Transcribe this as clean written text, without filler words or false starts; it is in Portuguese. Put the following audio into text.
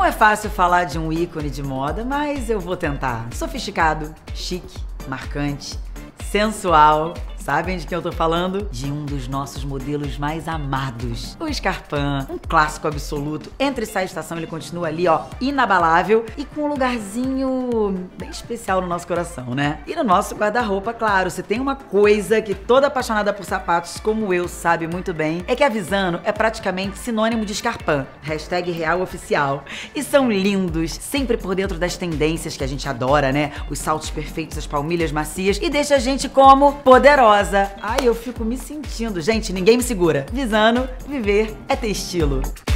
Não é fácil falar de um ícone de moda, mas eu vou tentar. Sofisticado, chique, marcante, sensual. Sabem de quem eu tô falando? De um dos nossos modelos mais amados, o Scarpin, um clássico absoluto. Entra e sai estação, ele continua ali, ó, inabalável e com um lugarzinho bem especial no nosso coração, né? E no nosso guarda-roupa, claro, se tem uma coisa que toda apaixonada por sapatos como eu sabe muito bem, é que a Visano é praticamente sinônimo de Scarpin. #RealOficial. E são lindos, sempre por dentro das tendências que a gente adora, né? Os saltos perfeitos, as palmilhas macias e deixa a gente como poderosa. Ai, eu fico me sentindo. Gente, ninguém me segura. Visano, viver é ter estilo.